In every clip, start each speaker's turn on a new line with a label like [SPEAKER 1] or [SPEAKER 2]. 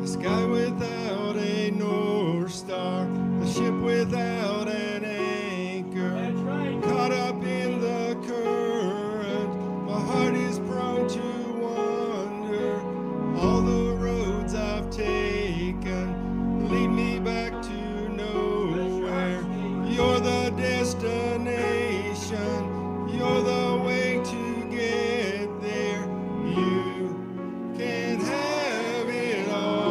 [SPEAKER 1] the sky without a North Star, the ship without an anchor, caught up in the current. My heart is prone to wander. All the roads I've taken lead me back to nowhere. You're the destination. You're the way to get there. You can have it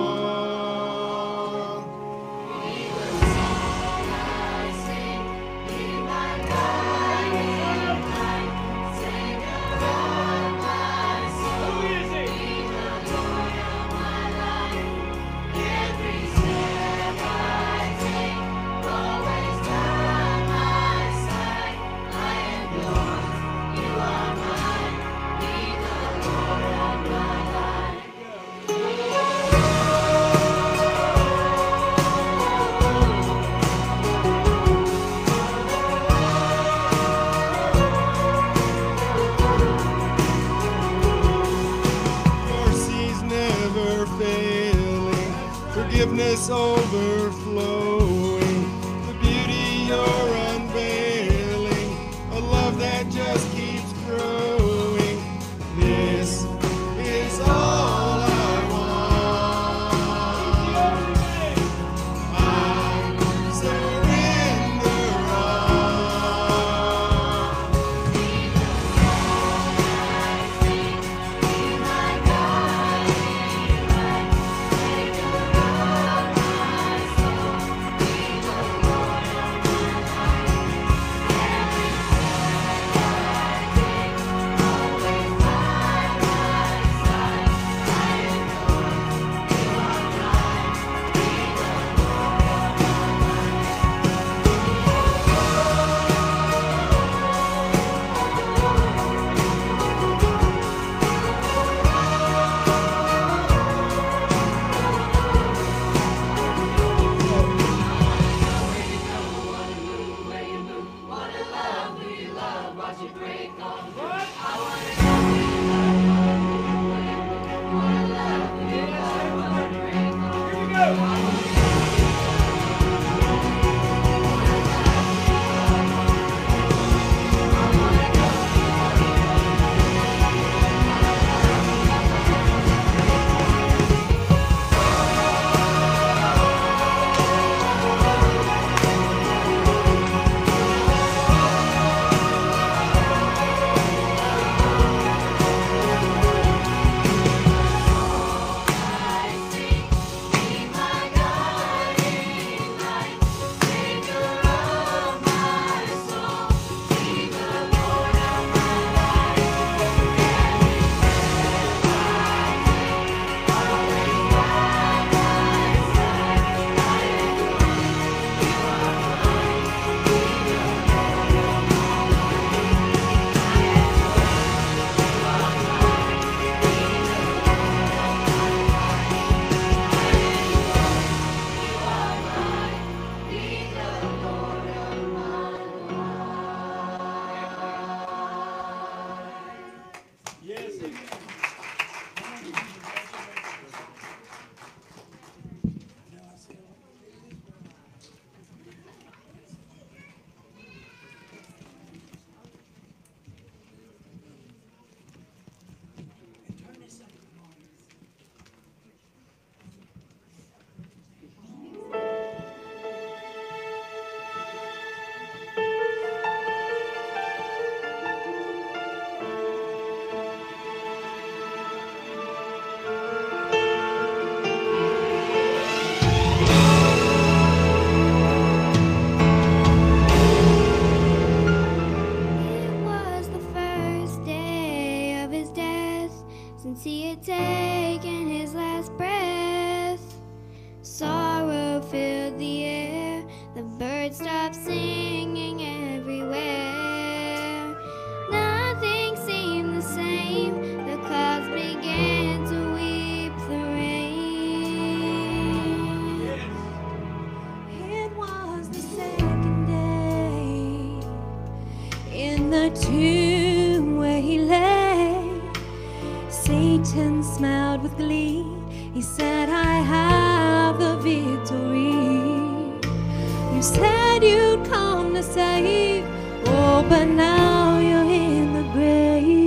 [SPEAKER 1] all.
[SPEAKER 2] Be the song I sing, be my guiding light, Savior of my soul. Be the Lord of my life. Every step I take, always by my side. I am yours, you are mine. Be the Lord of my life.
[SPEAKER 1] Mercy's never failing, forgiveness overflowing, the beauty you're unveiling, a love that just keeps growing. This is all I want. I surrender all.
[SPEAKER 2] Be the song I sing, be my guiding light, Savior of my soul. Be the Lord of my life. Every step I take, always by my side. I am yours, you are mine. Be the Lord of my life. Where you move, wanna love who you love, watch it break on through. I wanna know who you love, where you move, wanna love who you love, watch it break on through. Here we go. I sing, be my guiding light, Savior of my soul. Be the Lord of my life. Every step I take, always by my side. I am yours, you are mine. Be the Lord of my life. I am yours, you are mine. Be the Lord of my life. I am yours, you are mine. Be the Lord of my life.
[SPEAKER 3] Yes, amen.
[SPEAKER 4] It was the first day of his death since he had taken his last breath. Sorrow filled the air, the birds stopped singing everywhere. Nothing seemed the same, the clouds began to weep the rain. It was the second day in the tomb where he lay. See
[SPEAKER 3] Satan smiled with glee. He said, I have the victory. You said you'd come to save, oh, but now you're in the grave.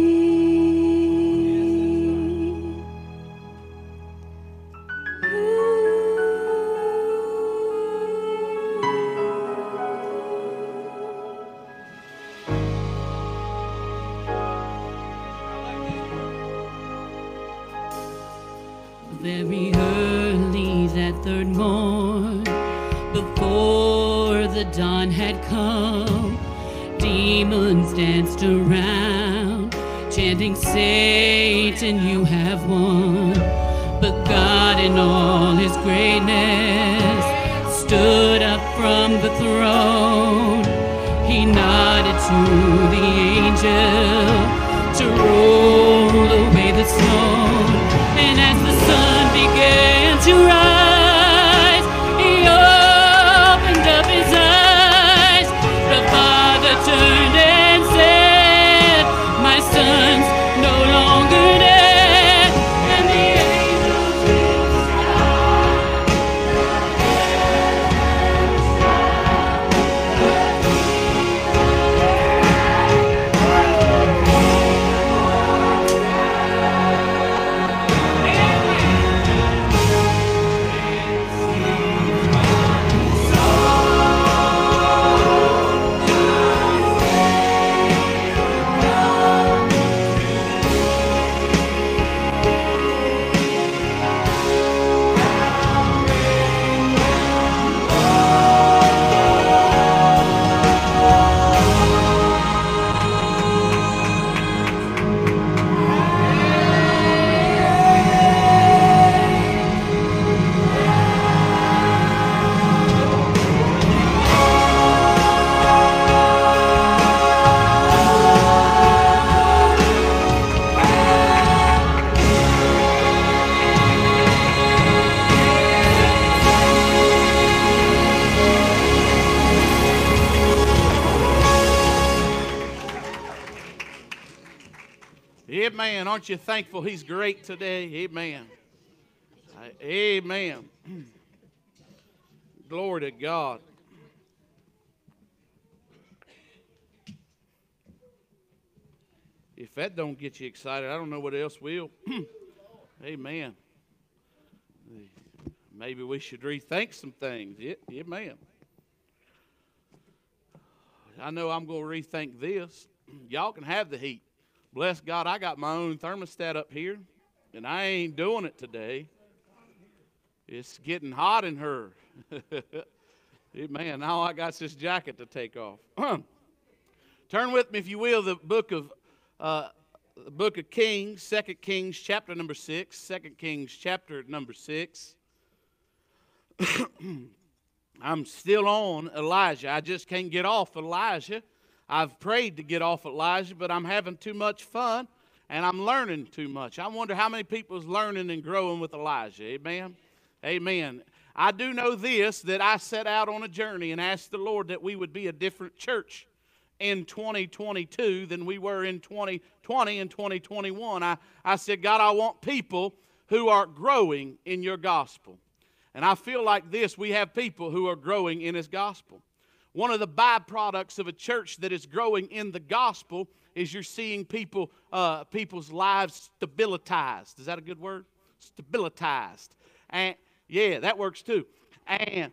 [SPEAKER 5] Very early that third morn, before the dawn had come, demons danced around, chanting, Satan, you have won. But God in all his greatness stood up from the throne. He nodded to the angel to roll away the stone. And as the sun began to rise, he opened up his eyes. The Father turned and said, my son's no longer dead. And the angels in the
[SPEAKER 6] Amen. Aren't you thankful he's great today? Amen. Amen. Glory to God. If that don't get you excited, I don't know what else will. Amen. Maybe we should rethink some things. Amen. I know I'm going to rethink this. Y'all can have the heat. Bless God, I got my own thermostat up here, and I ain't doing it today. It's getting hot in her. Amen. Now I got this jacket to take off. Turn with me, if you will, the book of Kings, 2 Kings, chapter number 6. 2 Kings, chapter number 6. I'm still on Elijah. I just can't get off Elijah. I've prayed to get off Elijah, but I'm having too much fun, and I'm learning too much. I wonder how many people's learning and growing with Elijah. Amen? Amen. I do know this, that I set out on a journey and asked the Lord that we would be a different church in 2022 than we were in 2020 and 2021. I said, God, I want people who are growing in your gospel. And I feel like this, we have people who are growing in his gospel. One of the byproducts of a church that is growing in the gospel is you're seeing people's lives stabilized. Is that a good word? Stabilized. And yeah, that works too. And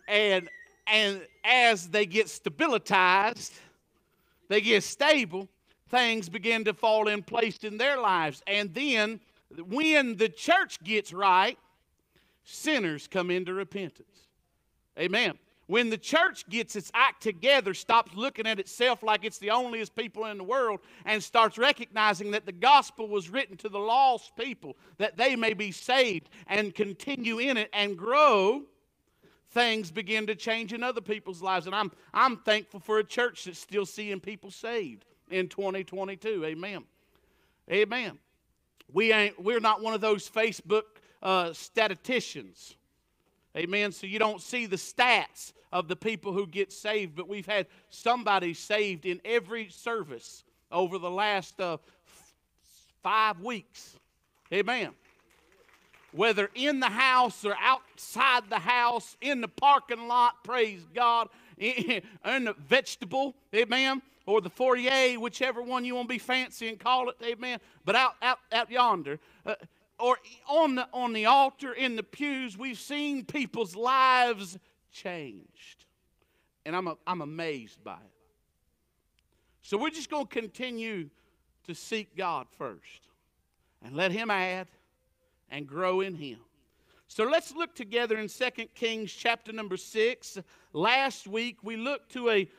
[SPEAKER 6] as they get stabilized, they get stable, things begin to fall in place in their lives. And then when the church gets right, sinners come into repentance. Amen. When the church gets its act together, stops looking at itself like it's the onlyest people in the world, and starts recognizing that the gospel was written to the lost people, that they may be saved and continue in it and grow, things begin to change in other people's lives. And I'm thankful for a church that's still seeing people saved in 2022. Amen. Amen. We're not one of those Facebook statisticians. Amen. So you don't see the stats of the people who get saved, but we've had somebody saved in every service over the last 5 weeks. Amen. Whether in the house or outside the house, in the parking lot, praise God, in the vegetable, amen, or the foyer, whichever one you want to be fancy and call it, amen, but out yonder, or on the altar, in the pews, we've seen people's lives changed. And I'm amazed by it. So we're just going to continue to seek God first and let Him add and grow in Him. So let's look together in 2 Kings chapter number 6. Last week we looked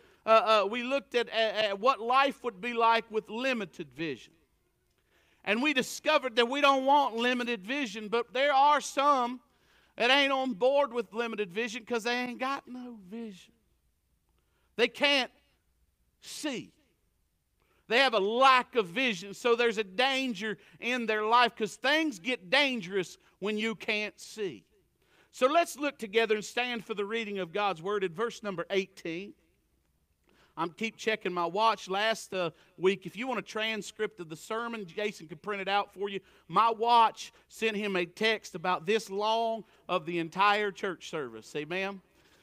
[SPEAKER 6] at what life would be like with limited vision. And we discovered that we don't want limited vision, but there are some that ain't on board with limited vision because they ain't got no vision. They can't see. They have a lack of vision, so there's a danger in their life because things get dangerous when you can't see. So let's look together and stand for the reading of God's Word at verse number 18. I'm keep checking my watch. Last week, if you want a transcript of the sermon, Jason could print it out for you. My watch sent him a text about this long of the entire church service. Amen?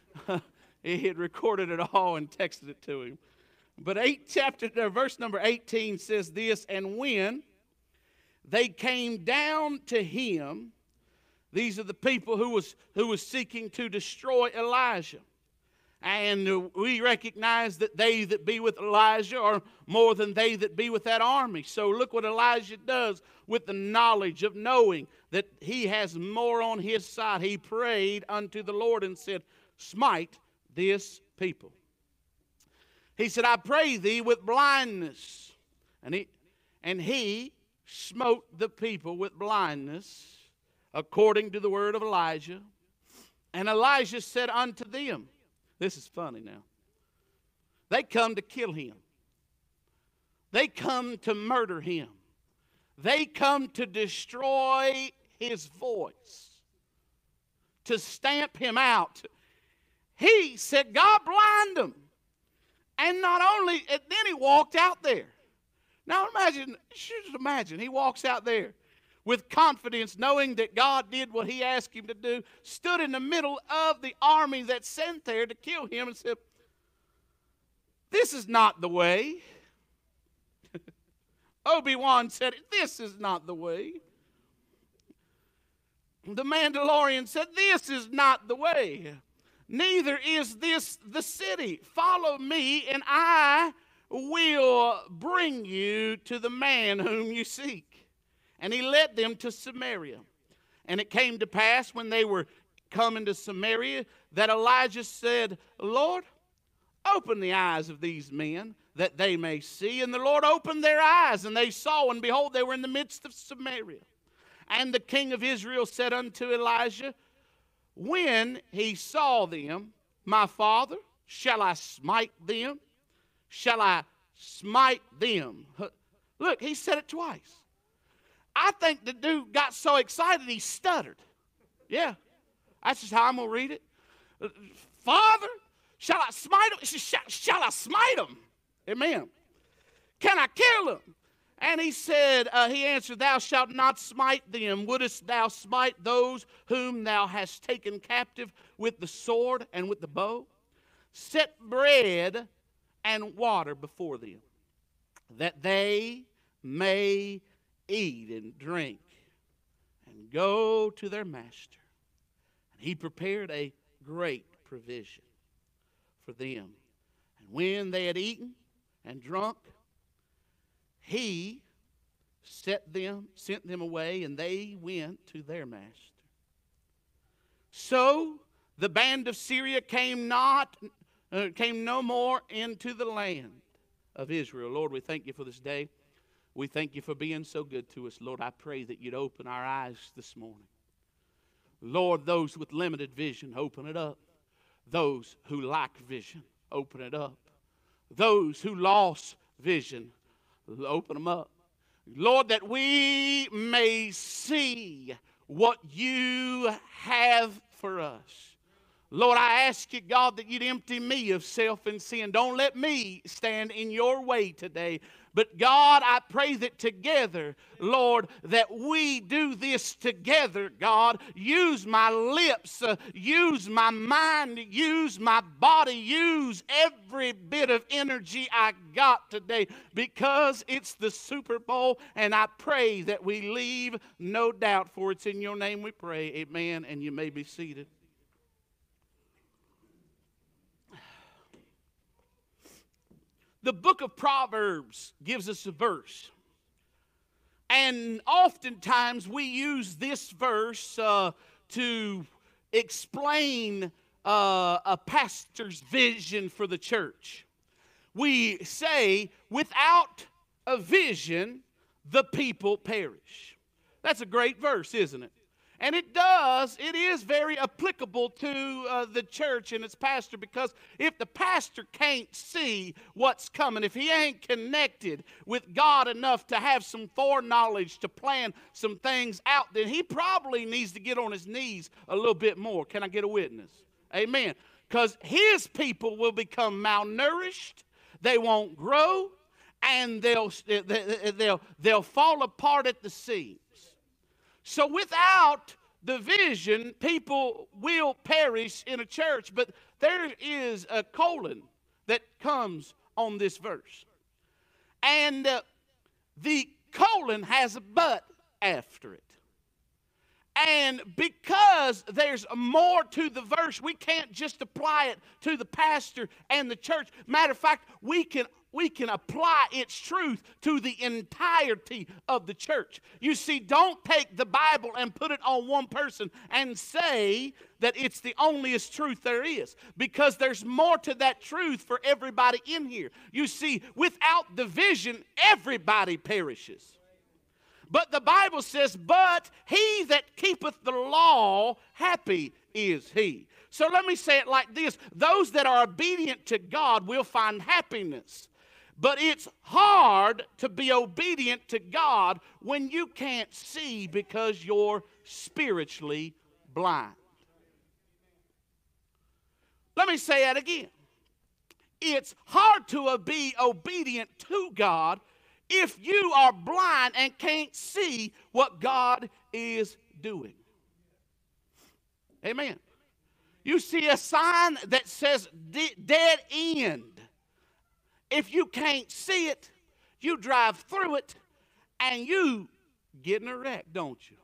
[SPEAKER 6] He had recorded it all and texted it to him. But verse number 18 says this, and when they came down to him, these are the people who was seeking to destroy Elijah. And we recognize that they that be with Elijah are more than they that be with that army. So look what Elijah does with the knowledge of knowing that he has more on his side. He prayed unto the Lord and said, smite this people. He said, I pray thee with blindness. And he smote the people with blindness, according to the word of Elijah. And Elijah said unto them, this is funny now. They come to kill him. They come to murder him. They come to destroy his voice, to stamp him out. He said, God blind them. And not only, and then he walked out there. Now just imagine, he walks out there with confidence, knowing that God did what he asked him to do, stood in the middle of the army that sent there to kill him and said, this is not the way. Obi-Wan said, this is not the way. The Mandalorian said, this is not the way. Neither is this the city. Follow me, and I will bring you to the man whom you seek. And he led them to Samaria. And it came to pass when they were coming to Samaria that Elijah said, Lord, open the eyes of these men that they may see. And the Lord opened their eyes, and they saw, and behold, they were in the midst of Samaria. And the king of Israel said unto Elijah, when he saw them, my father, shall I smite them? Shall I smite them? Look, he said it twice. I think the dude got so excited he stuttered. Yeah, that's just how I'm going to read it. Father, shall I smite them? Shall I smite them? Amen. Can I kill them? And he said, he answered, thou shalt not smite them. Wouldest thou smite those whom thou hast taken captive with the sword and with the bow? Set bread and water before them, that they may eat and drink and go to their master. And he prepared a great provision for them. And when they had eaten and drunk, he sent them away, and they went to their master. So the band of Syria came no more into the land of Israel. Lord, we thank you for this day. We thank you for being so good to us. Lord, I pray that you'd open our eyes this morning. Lord, those with limited vision, open it up. Those who lack vision, open it up. Those who lost vision, open them up. Lord, that we may see what you have for us. Lord, I ask you, God, that you'd empty me of self and sin. Don't let me stand in your way today. But God, I pray that together, Lord, that we do this together, God. Use my lips, use my mind, use my body, use every bit of energy I got today, because it's the Super Bowl, and I pray that we leave no doubt, for it's in your name we pray. Amen, and you may be seated. The book of Proverbs gives us a verse. And oftentimes we use this verse to explain a pastor's vision for the church. We say, without a vision, the people perish. That's a great verse, isn't it? And it is very applicable to the church and its pastor, because if the pastor can't see what's coming, if he ain't connected with God enough to have some foreknowledge to plan some things out, then he probably needs to get on his knees a little bit more. Can I get a witness? Amen. Because his people will become malnourished, they won't grow, and they'll fall apart at the seams. So without the vision, people will perish in a church. But there is a colon that comes on this verse. And the colon has a but after it. And because there's more to the verse, we can't just apply it to the pastor and the church. Matter of fact, we can apply its truth to the entirety of the church. You see, don't take the Bible and put it on one person and say that it's the onlyest truth there is, because there's more to that truth for everybody in here. You see, without the vision, everybody perishes. But the Bible says, but he that keepeth the law, happy is he. So let me say it like this. Those that are obedient to God will find happiness. But it's hard to be obedient to God when you can't see because you're spiritually blind. Let me say that again. It's hard to be obedient to God if you are blind and can't see what God is doing. Amen. You see a sign that says dead end. If you can't see it, you drive through it and you get in a wreck, don't you?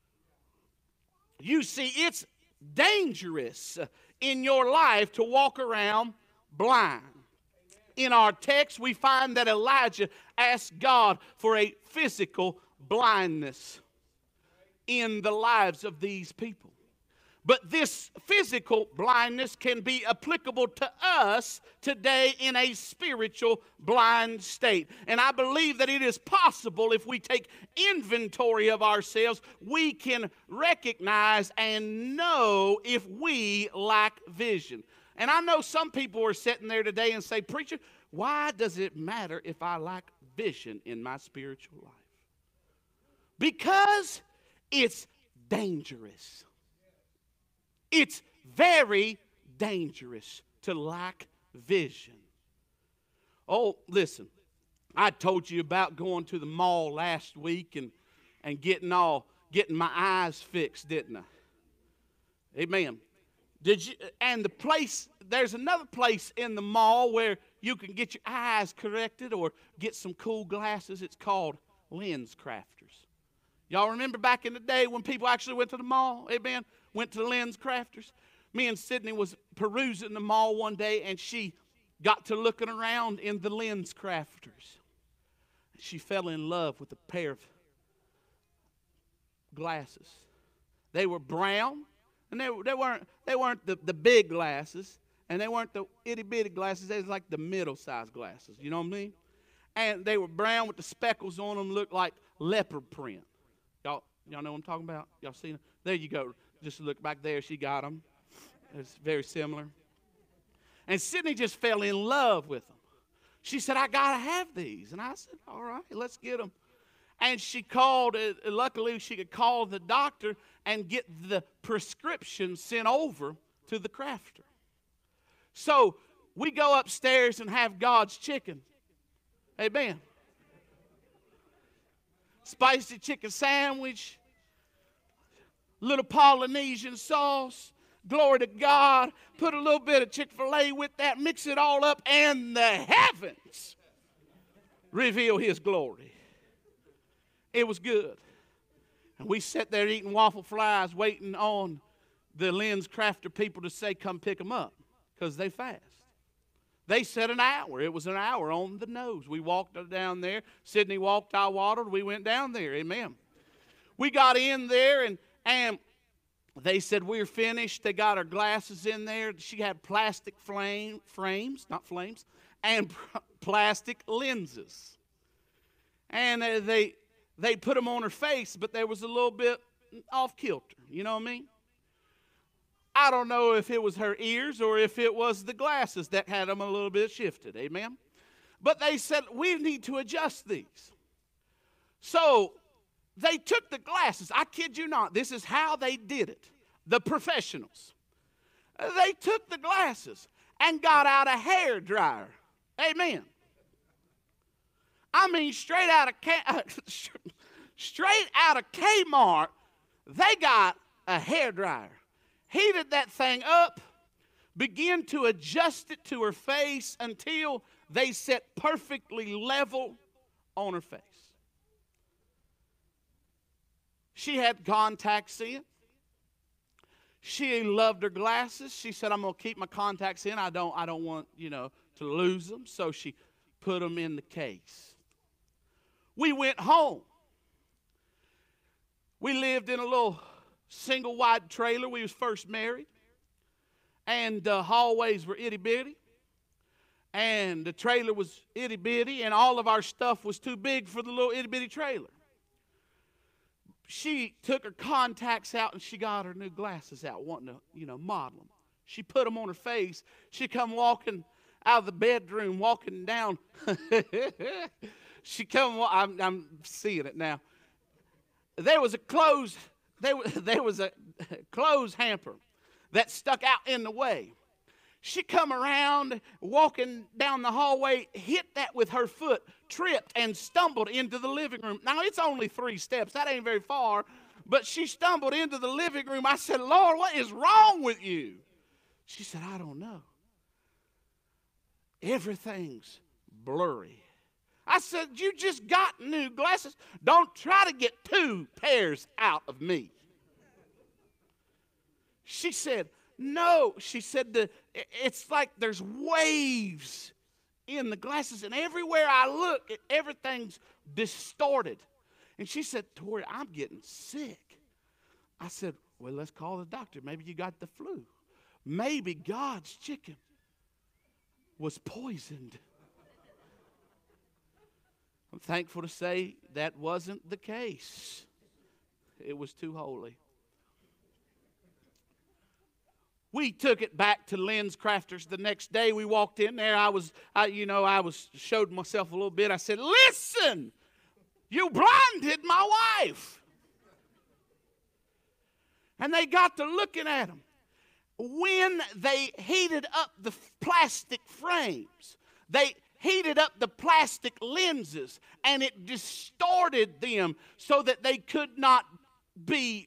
[SPEAKER 6] You see, it's dangerous in your life to walk around blind. In our text, we find that Elijah asked God for a physical blindness in the lives of these people. But this physical blindness can be applicable to us today in a spiritual blind state. And I believe that it is possible, if we take inventory of ourselves, we can recognize and know if we lack vision. And I know some people are sitting there today and say, preacher, why does it matter if I lack vision in my spiritual life? Because it's dangerous. It's very dangerous to lack vision. Oh, listen, I told you about going to the mall last week and getting my eyes fixed, didn't I? Amen. Did you? And there's another place in the mall where you can get your eyes corrected or get some cool glasses. It's called Lens Crafters. Y'all remember back in the day when people actually went to the mall? Amen. Went to the Lens Crafters. Me and Sydney was perusing the mall one day, and she got to looking around in the Lens Crafters. She fell in love with a pair of glasses. They were brown, and they weren't the big glasses, and they weren't the itty bitty glasses. They was like the middle sized glasses. You know what I mean? And they were brown with the speckles on them, looked like leopard print. Y'all know what I'm talking about? Y'all seen them? There you go. Just look back there. She got them. It's very similar. And Sydney just fell in love with them. She said, I got to have these. And I said, all right, let's get them. And she called, luckily she could call the doctor and get the prescription sent over to the crafter. So we go upstairs and have God's chicken. Amen. Spicy chicken sandwich, little Polynesian sauce, glory to God. Put a little bit of Chick-fil-A with that, mix it all up, and the heavens reveal His glory. It was good. And we sat there eating waffle fries, waiting on the Lynn's Crafter people to say, come pick them up, because they fast. They said an hour. It was an hour on the nose. We walked down there. Sydney walked, I waddled. We went down there. Amen. We got in there, and they said, we're finished. They got our glasses in there. She had plastic frames, not flames, and plastic lenses. And they put them on her face, but there was a little bit off kilter. You know what I mean? I don't know if it was her ears or if it was the glasses that had them a little bit shifted. Amen? But they said, we need to adjust these. So they took the glasses. I kid you not. This is how they did it. The professionals. They took the glasses and got out a hair dryer. Amen. I mean, straight out of Kmart, they got a hair dryer. Heated that thing up, began to adjust it to her face until they set perfectly level on her face. She had contacts in. She loved her glasses. She said, I'm going to keep my contacts in. I don't want, to lose them. So she put them in the case. We went home. We lived in a little single wide trailer. We was first married. And the hallways were itty bitty. And the trailer was itty bitty. And all of our stuff was too big for the little itty bitty trailer. She took her contacts out and she got her new glasses out, wanting to, model them. She put them on her face. She come walking out of the bedroom, walking down. I'm seeing it now. There was a clothes hamper that stuck out in the way. She come around, walking down the hallway, hit that with her foot, tripped, and stumbled into the living room. Now, it's only 3 steps. That ain't very far. But she stumbled into the living room. I said, Lord, what is wrong with you? She said, I don't know. Everything's blurry. I said, you just got new glasses. Don't try to get 2 pairs out of me. She said, no. She said, it's like there's waves in the glasses, and everywhere I look, everything's distorted. And she said, Tori, I'm getting sick. I said, well, let's call the doctor. Maybe you got the flu. Maybe God's chicken was poisoned. I'm thankful to say that wasn't the case. It was too holy. We took it back to Lynn's Crafters the next day. We walked in there. I showed myself a little bit. I said, listen, you blinded my wife. And they got to looking at them. When they heated up the plastic frames, they heated up the plastic lenses, and it distorted them so that they could not be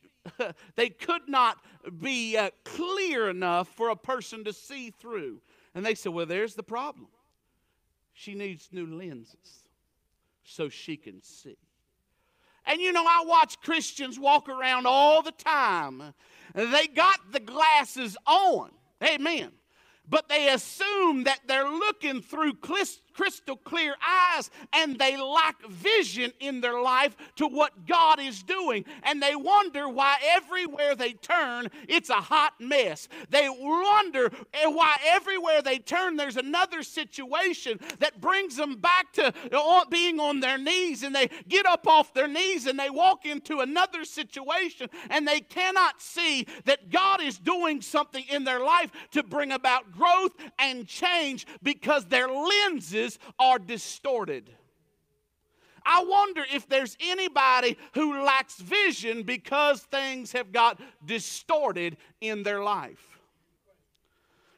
[SPEAKER 6] clear enough for a person to see through. And they said, well, there's the problem. She needs new lenses so she can see. And I watch Christians walk around all the time. They got the glasses on. Amen. But they assume that they're looking through crystal clear eyes, and they lack vision in their life to what God is doing. And they wonder why everywhere they turn, it's a hot mess. They wonder why everywhere they turn, there's another situation that brings them back to being on their knees. And they get up off their knees and they walk into another situation, and they cannot see that God is doing something in their life to bring about growth and change because their lenses are distorted. I wonder if there's anybody who lacks vision because things have got distorted in their life.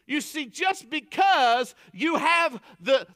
[SPEAKER 6] You see, just because you have the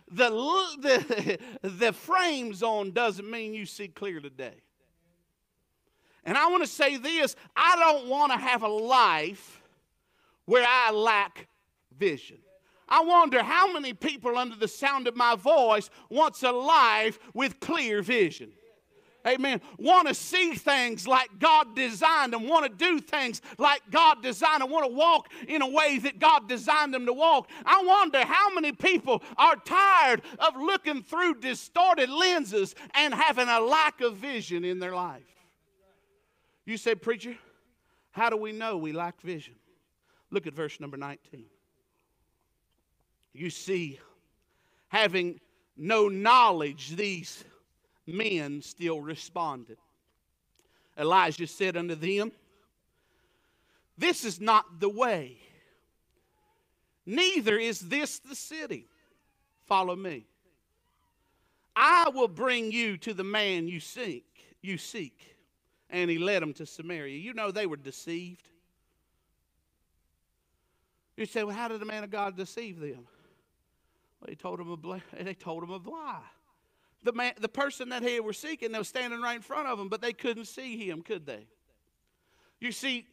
[SPEAKER 6] frames on doesn't mean you see clear today. And I want to say this, I don't want to have a life where I lack vision. I wonder how many people under the sound of my voice wants a life with clear vision. Amen. Want to see things like God designed them, want to do things like God designed them, want to walk in a way that God designed them to walk. I wonder how many people are tired of looking through distorted lenses and having a lack of vision in their life. You say, preacher, how do we know we lack vision? Look at verse number 19. You see, having no knowledge, these men still responded. Elijah said unto them, this is not the way, neither is this the city. Follow me. I will bring you to the man you seek. And he led them to Samaria. You know they were deceived. You say, well, how did the man of God deceive them? Well, they told them a lie. The person that they were seeking, they were standing right in front of them, but they couldn't see him, could they? You see,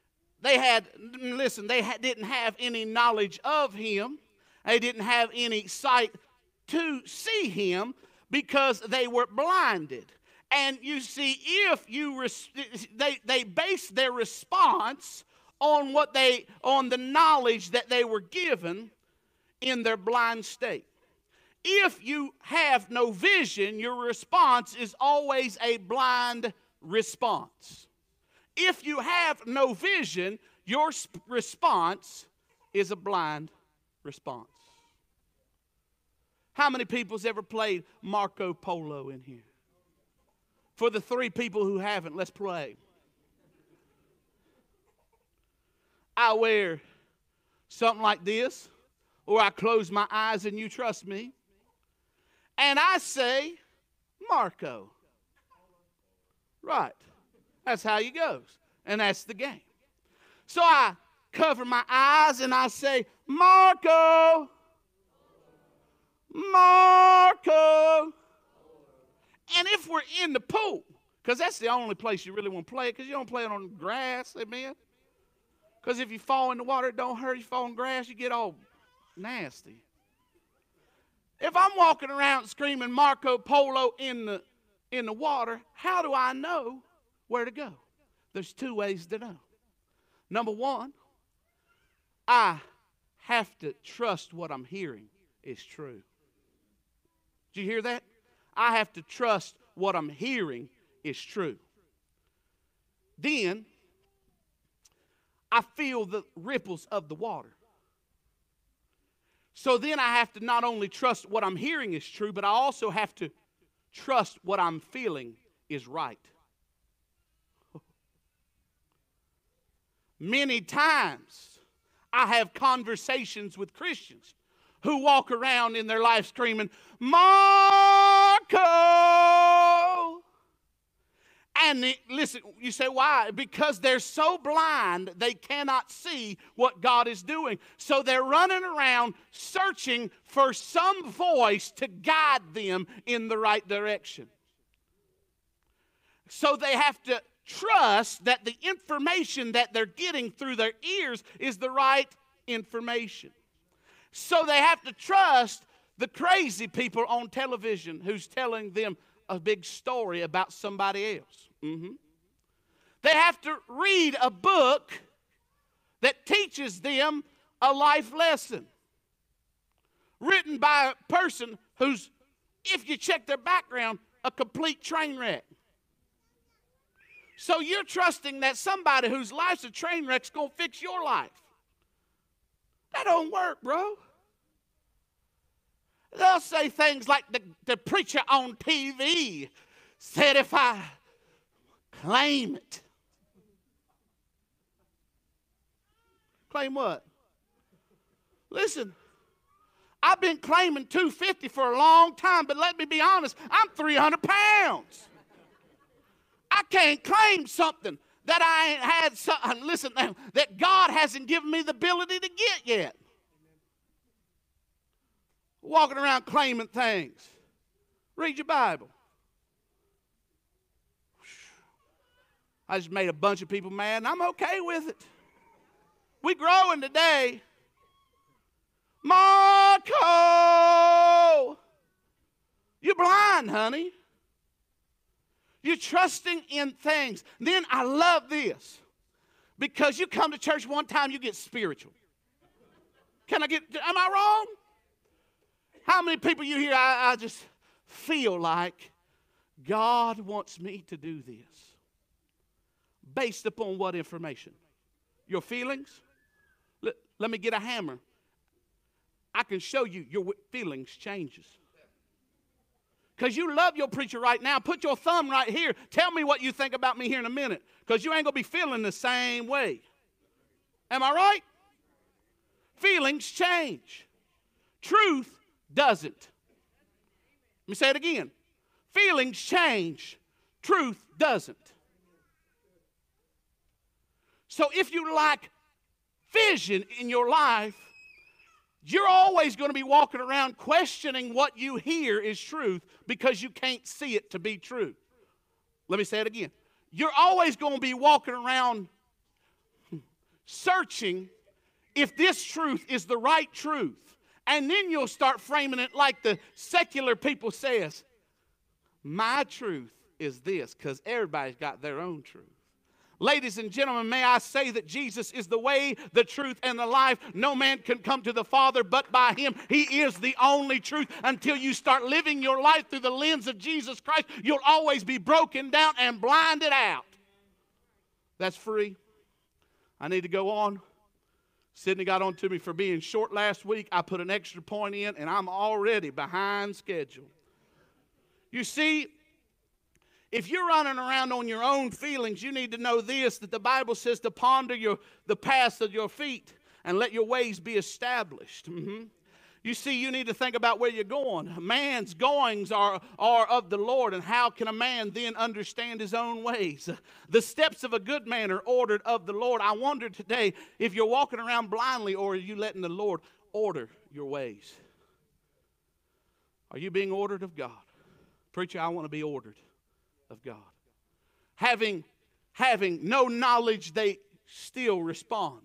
[SPEAKER 6] didn't have any knowledge of him. They didn't have any sight to see him because they were blinded. And you see, they based their response on the knowledge that they were given in their blind state. If you have no vision, your response is always a blind response. If you have no vision, your response is a blind response. How many people's ever played Marco Polo in here? For the 3 people who haven't, let's play. I wear something like this, or I close my eyes and you trust me. And I say, Marco. Right. That's how it goes. And that's the game. So I cover my eyes and I say, Marco. Marco. And if we're in the pool, because that's the only place you really want to play it, because you don't play it on grass, amen? Because if you fall in the water, it don't hurt. If you fall in grass, you get all nasty. If I'm walking around screaming Marco Polo in the water, how do I know where to go? There's 2 ways to know. Number 1, I have to trust what I'm hearing is true. Did you hear that? I have to trust what I'm hearing is true. Then I feel the ripples of the water. So then I have to not only trust what I'm hearing is true, but I also have to trust what I'm feeling is right. Many times I have conversations with Christians who walk around in their life screaming, Marco! And listen, you say, why? Because they're so blind, they cannot see what God is doing. So they're running around searching for some voice to guide them in the right direction. So they have to trust that the information that they're getting through their ears is the right information. So they have to trust the crazy people on television who's telling them a big story about somebody else. They have to read a book that teaches them a life lesson written by a person who's, if you check their background, a complete train wreck. So you're trusting that somebody whose life's a train wreck is going to fix your life. That don't work, bro. They'll say things like the preacher on TV said if I claim it. Claim what? Listen, I've been claiming 250 for a long time, but let me be honest, I'm 300 pounds. I can't claim something that I ain't had something, listen now, that God hasn't given me the ability to get yet. Walking around claiming things. Read your Bible. I just made a bunch of people mad, and I'm okay with it. We growing today. Marco! You're blind, honey. You're trusting in things. Then I love this. Because you come to church one time, you get spiritual. Am I wrong? How many people you hear, I just feel like God wants me to do this? Based upon what information? Your feelings? Let me get a hammer. I can show you your feelings changes. Because you love your preacher right now. Put your thumb right here. Tell me what you think about me here in a minute. Because you ain't going to be feeling the same way. Am I right? Feelings change. Truth doesn't. Let me say it again. Feelings change. Truth doesn't. So if you lack vision in your life, you're always going to be walking around questioning what you hear is truth because you can't see it to be true. Let me say it again. You're always going to be walking around searching if this truth is the right truth. And then you'll start framing it like the secular people says. My truth is this, because everybody's got their own truth. Ladies and gentlemen, may I say that Jesus is the way, the truth, and the life. No man can come to the Father but by him. He is the only truth. Until you start living your life through the lens of Jesus Christ, you'll always be broken down and blinded out. That's free. I need to go on. Sydney got on to me for being short last week. I put an extra point in, and I'm already behind schedule. You see, if you're running around on your own feelings, you need to know this, that the Bible says to ponder the paths of your feet and let your ways be established. You see, you need to think about where you're going. Man's goings are of the Lord, and how can a man then understand his own ways? The steps of a good man are ordered of the Lord. I wonder today if you're walking around blindly, or are you letting the Lord order your ways? Are you being ordered of God? Preacher, I want to be ordered of God. Having no knowledge, they still respond.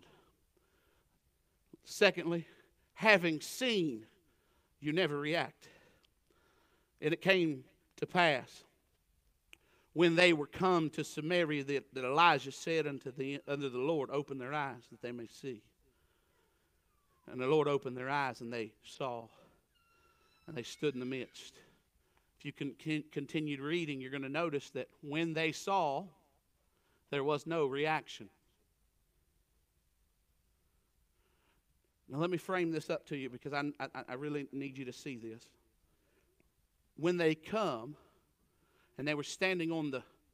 [SPEAKER 6] Secondly, having seen, you never react. And it came to pass when they were come to Samaria that Elijah said unto the Lord, open their eyes that they may see. And the Lord opened their eyes, and they saw, and they stood in the midst. If you can continue reading, you're going to notice that when they saw, there was no reaction. Now let me frame this up to you, because I really need you to see this. When they come, and they were standing on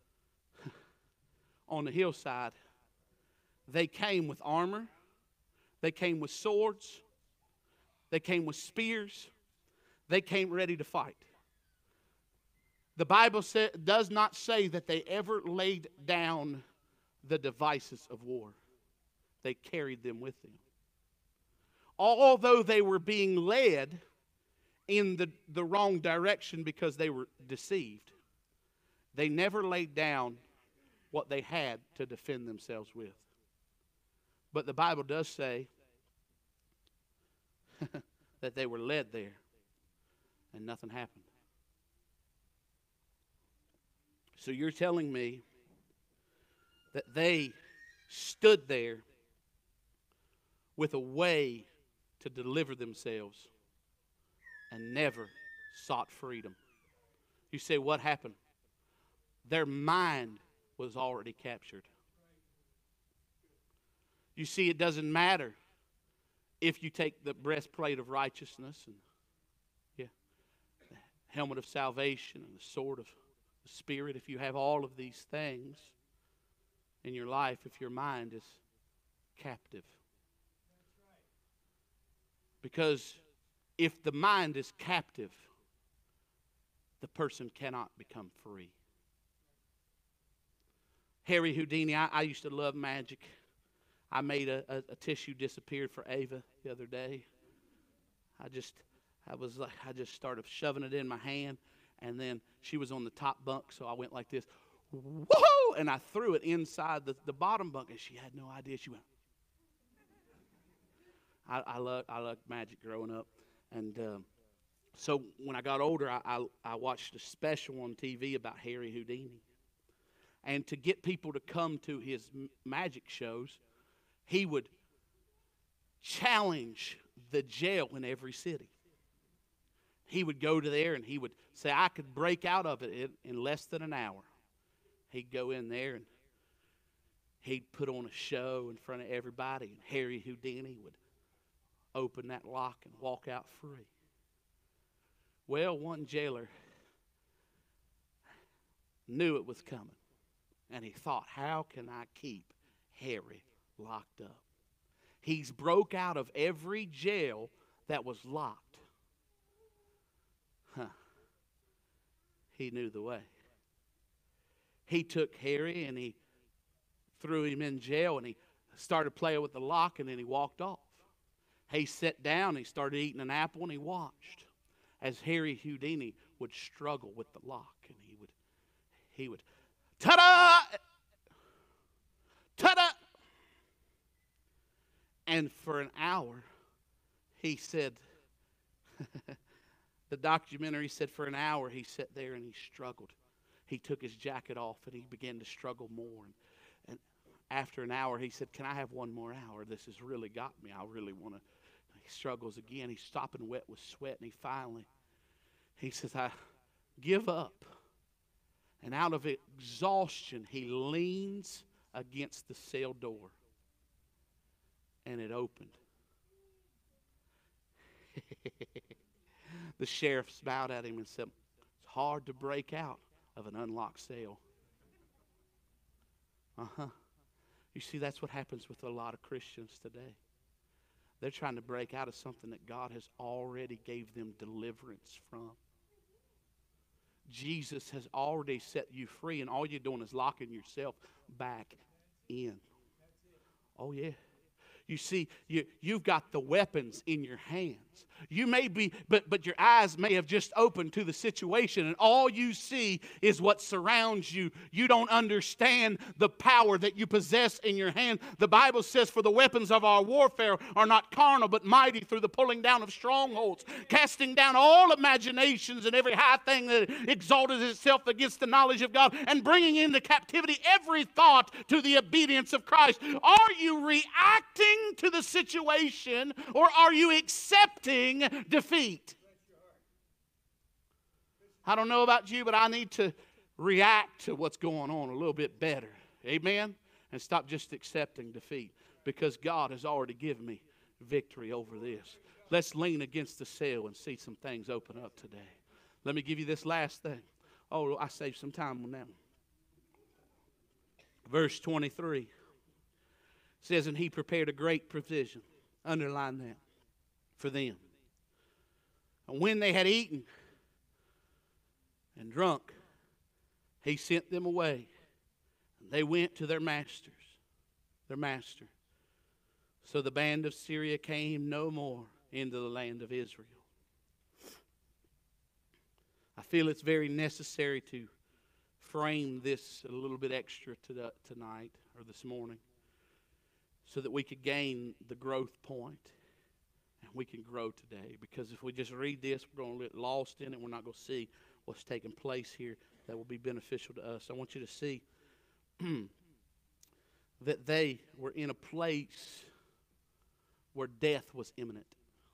[SPEAKER 6] the hillside, they came with armor, they came with swords, they came with spears, they came ready to fight. The Bible does not say that they ever laid down the devices of war. They carried them with them. Although they were being led in the wrong direction because they were deceived, they never laid down what they had to defend themselves with. But the Bible does say that they were led there and nothing happened. So you're telling me that they stood there with a way to deliver themselves and never sought freedom. You say, what happened? Their mind was already captured. You see, it doesn't matter if you take the breastplate of righteousness and the helmet of salvation and the sword of the Spirit. If you have all of these things in your life, if your mind is captive. Because if the mind is captive, the person cannot become free. Harry Houdini, I used to love magic. I made a tissue disappeared for Ava the other day. I just started shoving it in my hand, and then she was on the top bunk, so I went like this, woohoo, and I threw it inside the bottom bunk, and she had no idea. She went. I loved magic growing up, and so when I got older, I watched a special on TV about Harry Houdini, and to get people to come to his magic shows, he would challenge the jail in every city. He would go to there and he would say, I could break out of it in less than an hour. He'd go in there and he'd put on a show in front of everybody, and Harry Houdini would open that lock and walk out free. Well, one jailer knew it was coming, and he thought, how can I keep Harry locked up? He's broke out of every jail that was locked. He knew the way. He took Harry and he threw him in jail, and he started playing with the lock, and then he walked off. He sat down, he started eating an apple, and he watched as Harry Houdini would struggle with the lock, and he would ta-da! Ta-da! And for an hour, he said, the documentary said for an hour he sat there and he struggled. He took his jacket off and he began to struggle more. And after an hour, he said, can I have one more hour? This has really got me. I really want to. He struggles again. He's stopping wet with sweat, and he says, I give up. And out of exhaustion, he leans against the cell door. And it opened. The sheriff smiled at him and said, it's hard to break out of an unlocked cell. You see, that's what happens with a lot of Christians today. They're trying to break out of something that God has already gave them deliverance from. Jesus has already set you free, and all you're doing is locking yourself back in. Oh, yeah. You see, you've got the weapons in your hands. You may be, but your eyes may have just opened to the situation, and all you see is what surrounds you. You don't understand the power that you possess in your hand. The Bible says, for the weapons of our warfare are not carnal, but mighty through the pulling down of strongholds, casting down all imaginations and every high thing that exalted itself against the knowledge of God, and bringing into captivity every thought to the obedience of Christ. Are you reacting to the situation, or are you accepting defeat? I don't know about you, but I need to react to what's going on a little bit better. Amen? And stop just accepting defeat, because God has already given me victory over this. Let's lean against the cell and see some things open up today. Let me give you this last thing. Oh, I saved some time on that one. Verse 23 says, and he prepared a great provision. Underline that. For them. And when they had eaten and drunk, he sent them away. And they went to their master. So the band of Syria came no more into the land of Israel. I feel it's very necessary to frame this a little bit extra tonight or this morning, so that we could gain the growth point and we can grow today. Because if we just read this, we're going to get lost in it. We're not going to see what's taking place here that will be beneficial to us. I want you to see that they were in a place where death was imminent.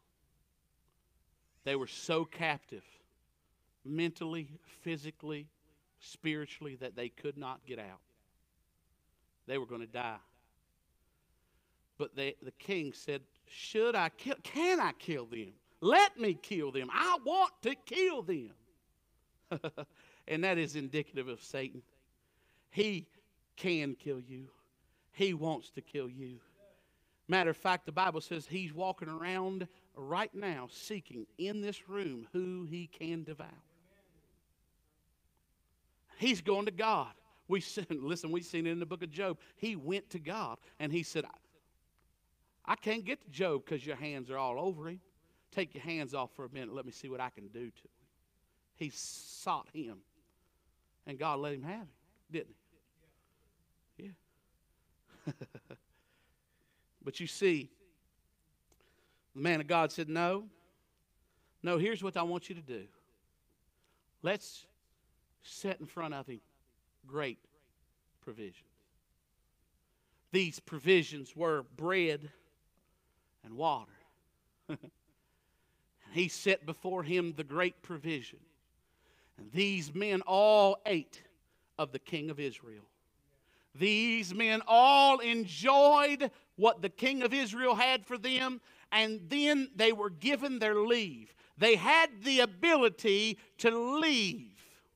[SPEAKER 6] They were so captive, mentally, physically, spiritually, that they could not get out. They were going to die. But the king said, can I kill them? Let me kill them. I want to kill them. And that is indicative of Satan. He can kill you. He wants to kill you. Matter of fact, the Bible says he's walking around right now seeking in this room who he can devour. He's going to God Listen, we've seen it in the book of Job. He went to God and he said, I can't get to Job because your hands are all over him. Take your hands off for a minute. Let me see what I can do to him. He sought him. And God let him have him, didn't he? Yeah. But you see, the man of God said, no, here's what I want you to do. Let's set in front of him great provisions. These provisions were bread and water. He set before him the great provision. And these men all ate of the king of Israel. These men all enjoyed what the king of Israel had for them, and then they were given their leave. They had the ability to leave.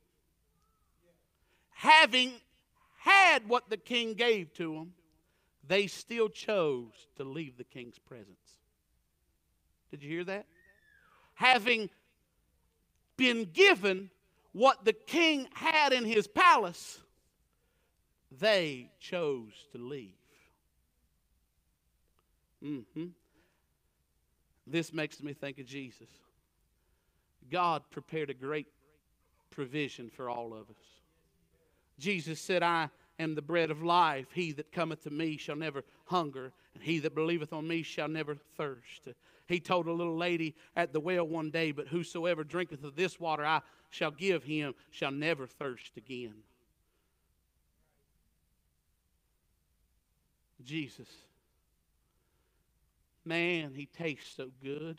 [SPEAKER 6] Having had what the king gave to them, they still chose to leave the king's presence. Did you hear that? Having been given what the king had in his palace, they chose to leave. This makes me think of Jesus. God prepared a great provision for all of us. Jesus said, I am the bread of life. He that cometh to me shall never hunger, and he that believeth on me shall never thirst. He told a little lady at the well one day, but whosoever drinketh of this water I shall give him shall never thirst again. Jesus, man, he tastes so good.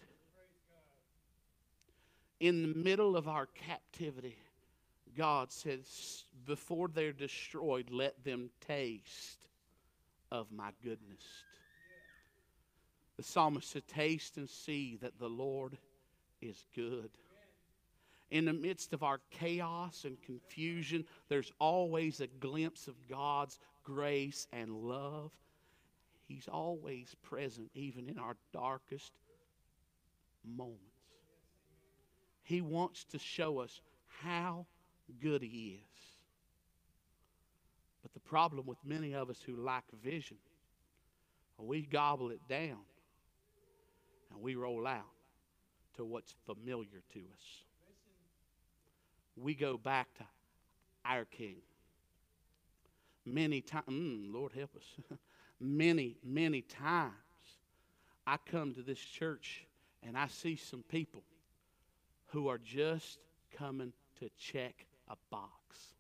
[SPEAKER 6] In the middle of our captivity, God says, before they're destroyed, let them taste of my goodness. The psalmist said, taste and see that the Lord is good. In the midst of our chaos and confusion, there's always a glimpse of God's grace and love. He's always present, even in our darkest moments. He wants to show us how good He is. But the problem with many of us who lack vision, we gobble it down and we roll out to what's familiar to us. We go back to our King. Many times, Lord help us, many times I come to this church and I see some people who are just coming to check a box.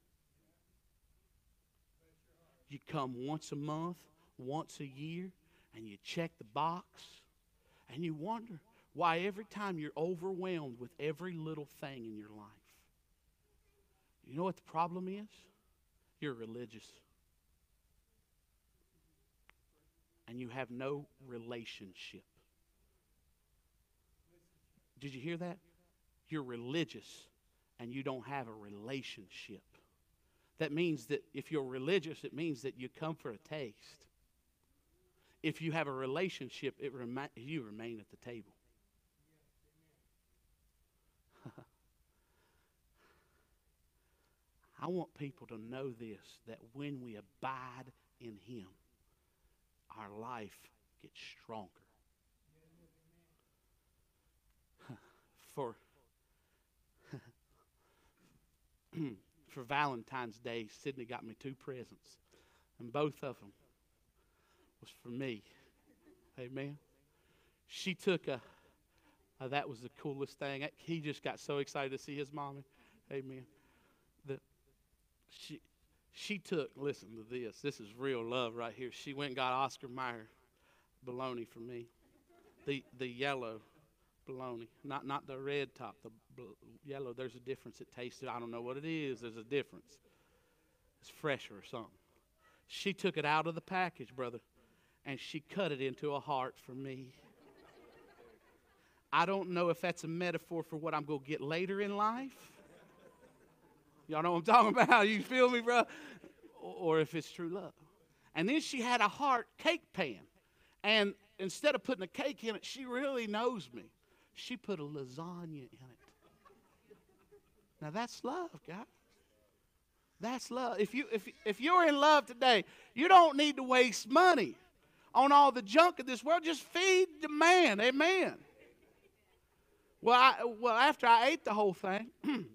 [SPEAKER 6] You come once a month, once a year, and you check the box, and you wonder why every time you're overwhelmed with every little thing in your life. You know what the problem is? You're religious. And you have no relationship. Did you hear that? You're religious and you don't have a relationship. That means that if you're religious, it means that you come for a taste. If you have a relationship, you remain at the table. I want people to know this, that when we abide in Him, our life gets stronger. For Valentine's Day, Sydney got me 2 presents, and both of them was for me. Amen. She took that was the coolest thing. He just got so excited to see his mommy. Amen. She took, listen to this. This is real love right here. She went and got Oscar Mayer bologna for me. The yellow bologna, not the red top, the yellow. There's a difference. It tasted, I don't know what it is. There's a difference. It's fresher or something. She took it out of the package, brother, and she cut it into a heart for me. I don't know if that's a metaphor for what I'm going to get later in life. Y'all know what I'm talking about? You feel me, bro? Or if it's true love. And then she had a heart cake pan. And instead of putting a cake in it, she really knows me. She put a lasagna in it. Now that's love, guys. That's love. If you're in love today, you don't need to waste money on all the junk of this world. Just feed the man. Amen. Well, after I ate the whole thing,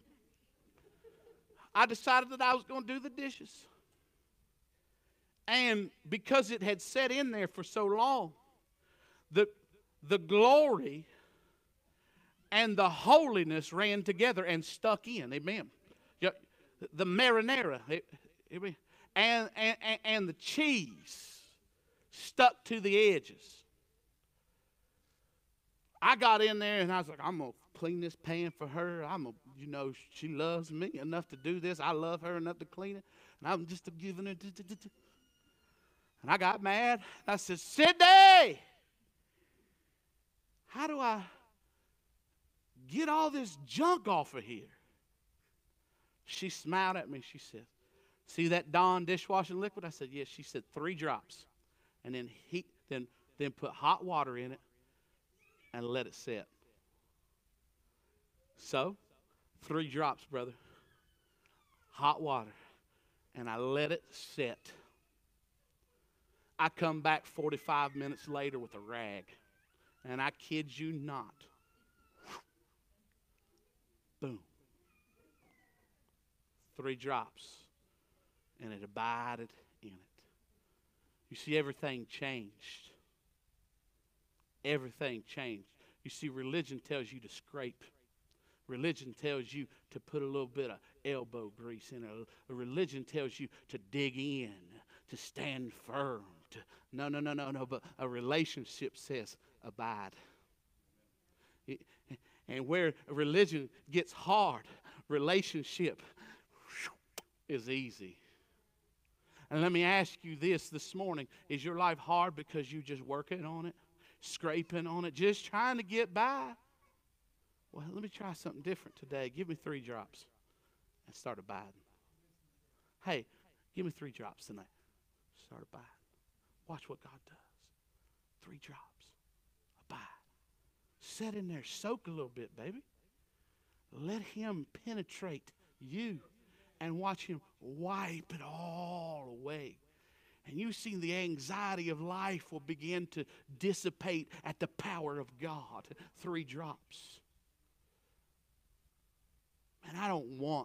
[SPEAKER 6] I decided that I was going to do the dishes. And because it had set in there for so long, the glory and the holiness ran together and stuck in. Amen. The marinara and the cheese stuck to the edges. I got in there and I was like, I'm going to clean this pan for her. She loves me enough to do this. I love her enough to clean it. And I'm just giving her. And I got mad. I said, Sydney, how do I get all this junk off of here? She smiled at me. She said, see that Dawn dishwashing liquid? I said, yes. She said, 3 drops. And then put hot water in it and let it set. So, 3 drops, brother. Hot water. And I let it set. I come back 45 minutes later with a rag. And I kid you not. Boom. 3 drops. And it abided in it. You see, everything changed. Everything changed. You see, religion tells you to scrape. Religion tells you to put a little bit of elbow grease in it. A religion tells you to dig in, to stand firm. No. But a relationship says abide. And where religion gets hard, relationship is easy. And let me ask you this morning. Is your life hard because you're just working on it, scraping on it, just trying to get by? Well, let me try something different today. Give me 3 drops and start abiding. Hey, give me 3 drops tonight. Start abiding. Watch what God does. 3 drops. Abide. Sit in there. Soak a little bit, baby. Let Him penetrate you and watch Him wipe it all away. And you see the anxiety of life will begin to dissipate at the power of God. 3 drops. And I don't want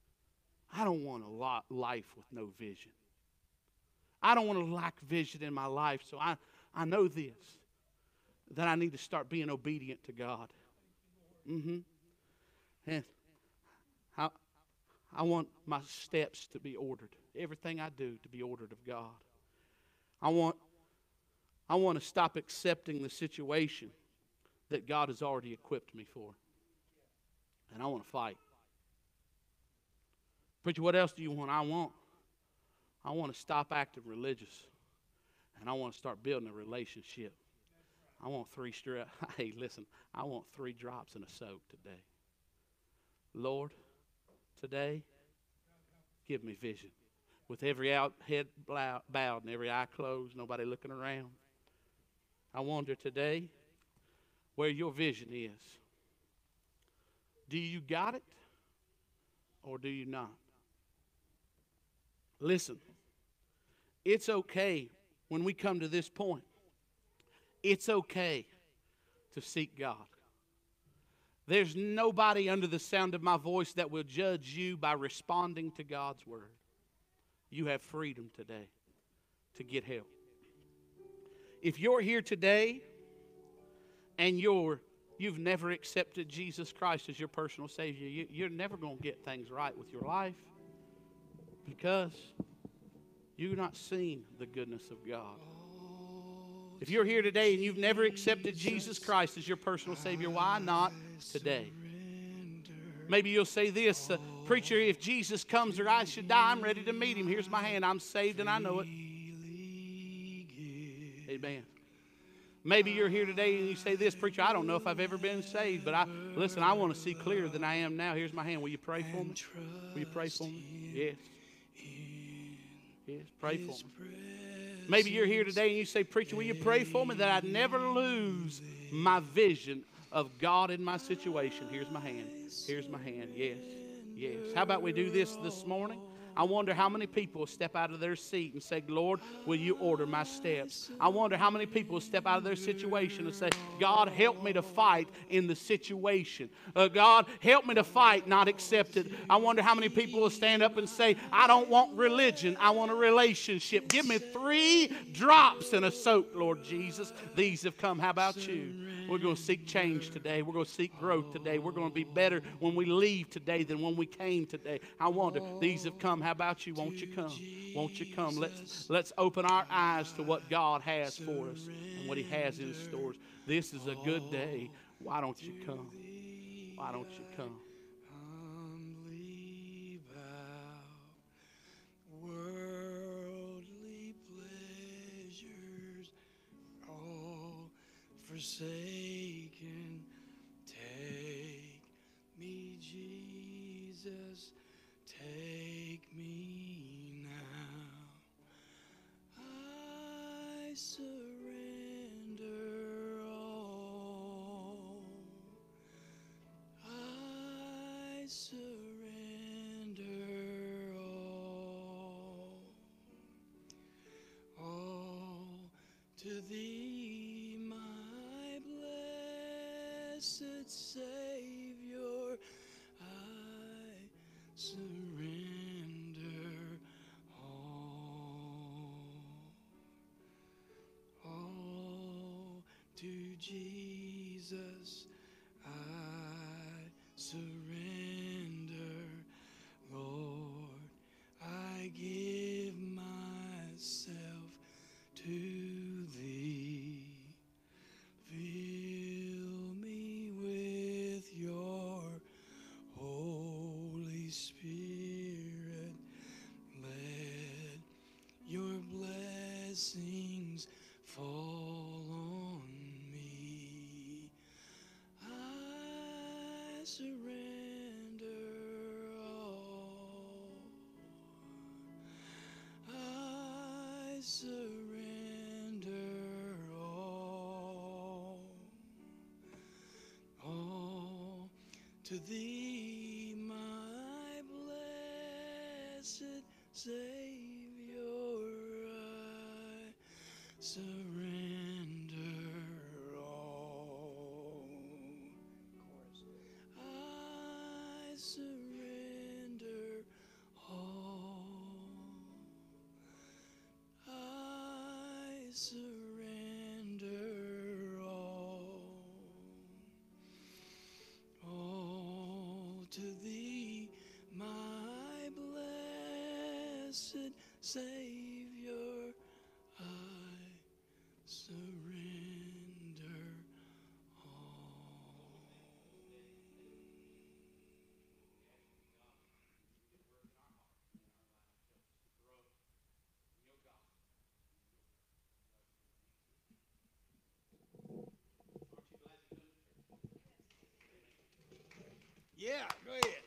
[SPEAKER 6] a life with no vision. I don't want to lack vision in my life. So I know this, that I need to start being obedient to God. And I want my steps to be ordered. Everything I do to be ordered of God. I want to stop accepting the situation that God has already equipped me for. And I want to fight. Preacher, what else do you want? I want to stop acting religious. And I want to start building a relationship. I want 3 Hey, listen, I want 3 drops in a soak today. Lord, today, give me vision. With every head bowed and every eye closed, nobody looking around. I wonder today where your vision is. Do you got it or do you not? Listen, it's okay when we come to this point. It's okay to seek God. There's nobody under the sound of my voice that will judge you by responding to God's word. You have freedom today to get help. If you're here today and you've never accepted Jesus Christ as your personal Savior, you're never going to get things right with your life because you've not seen the goodness of God. If you're here today and you've never accepted Jesus Christ as your personal Savior, why not today? Maybe you'll say this, preacher, if Jesus comes or I should die, I'm ready to meet Him. Here's my hand. I'm saved and I know it. Amen. Maybe you're here today and you say this, preacher, I don't know if I've ever been saved, but I want to see clearer than I am now. Here's my hand. Will you pray for me? Will you pray for me? Yes. Yes, pray for me. Maybe you're here today and you say, preacher, will you pray for me that I never lose my vision of God in my situation? Here's my hand. Here's my hand. Yes. Yes. How about we do this morning? I wonder how many people will step out of their seat and say, Lord, will you order my steps? I wonder how many people will step out of their situation and say, God, help me to fight in the situation. God, help me to fight, not accept it. I wonder how many people will stand up and say, I don't want religion, I want a relationship. Give me 3 drops in a soak, Lord Jesus. These have come. How about you? We're going to seek change today. We're going to seek growth today. We're going to be better when we leave today than when we came today. I wonder, these have come. How about you? Won't you come? Won't you come? Let's open our eyes to what God has for us and what He has in stores. This is a good day. Why don't you come? Why don't you come?
[SPEAKER 1] Humbly bow, worldly pleasures all forsaken. Take me, Jesus, take me now. I surrender all. I surrender all to Thee, my blessed Savior. I surrender all to Jesus. I surrender, Lord. I give myself to Thee. Fill me with Your Holy Spirit. Let Your blessings fall on me. I surrender all. I surrender all to Thee, my blessed Savior. I surrender all. I surrender all. I surrender all to Thee, my blessed Savior. I surrender all. Yeah, go ahead.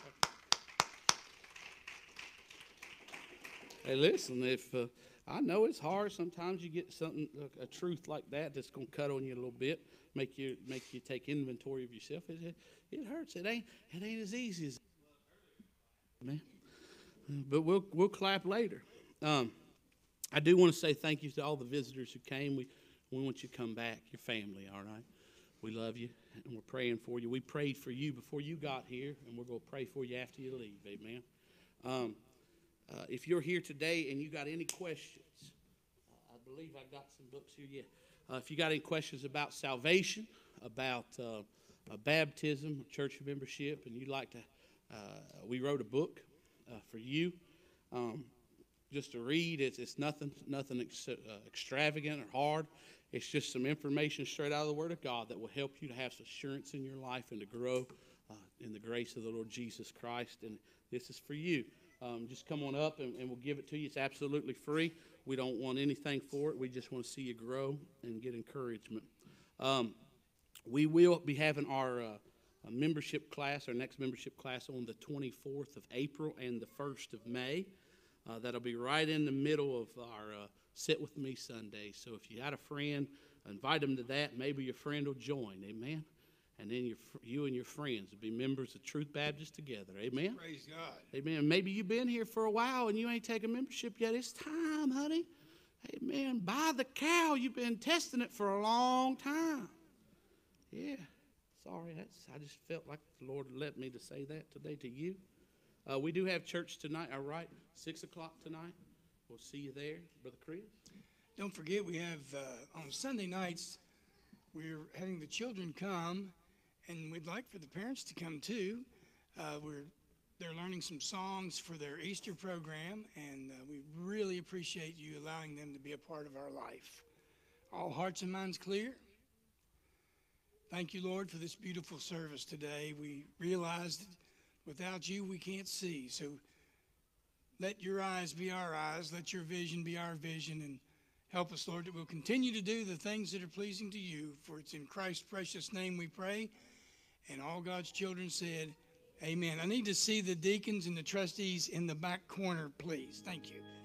[SPEAKER 6] Hey, listen, if I know it's hard. Sometimes you get something, a truth like that that's going to cut on you a little bit, make you take inventory of yourself. It hurts. It ain't as easy as man. But we'll clap later. I do want to say thank you to all the visitors who came. We want you to come back. Your family, all right? We love you, and we're praying for you. We prayed for you before you got here, and we're going to pray for you after you leave. Amen. If you're here today and you got any questions, I believe I got some books here. Yeah. If you got any questions about salvation, about baptism, church membership, and you'd like to, we wrote a book for you just to read. It's nothing extravagant or hard. It's just some information straight out of the Word of God that will help you to have assurance in your life and to grow in the grace of the Lord Jesus Christ. And this is for you. Just come on up and we'll give it to you. It's absolutely free. We don't want anything for it. We just want to see you grow and get encouragement. We will be having our membership class, our next membership class on the 24th of April and the 1st of May. That'll be right in the middle of our Sit With Me Sunday. So if you had a friend, invite them to that. Maybe your friend will join. Amen. And then you and your friends will be members of Truth Baptist together. Amen?
[SPEAKER 1] Praise God.
[SPEAKER 6] Amen. Maybe you've been here for a while and you ain't taken membership yet. It's time, honey. Amen. Buy the cow. You've been testing it for a long time. Yeah. Sorry, I just felt like the Lord led me to say that today to you. We do have church tonight, all right? 6 o'clock tonight. We'll see you there, Brother Chris.
[SPEAKER 7] Don't forget, we have on Sunday nights, we're having the children come, and we'd like for the parents to come too. They're learning some songs for their Easter program, and we really appreciate you allowing them to be a part of our life. All hearts and minds clear? Thank you, Lord, for this beautiful service today. We realize that without you, we can't see. So let your eyes be our eyes. Let your vision be our vision. And help us, Lord, that we'll continue to do the things that are pleasing to you. For it's in Christ's precious name we pray. And all God's children said, amen. I need to see the deacons and the trustees in the back corner, please. Thank you.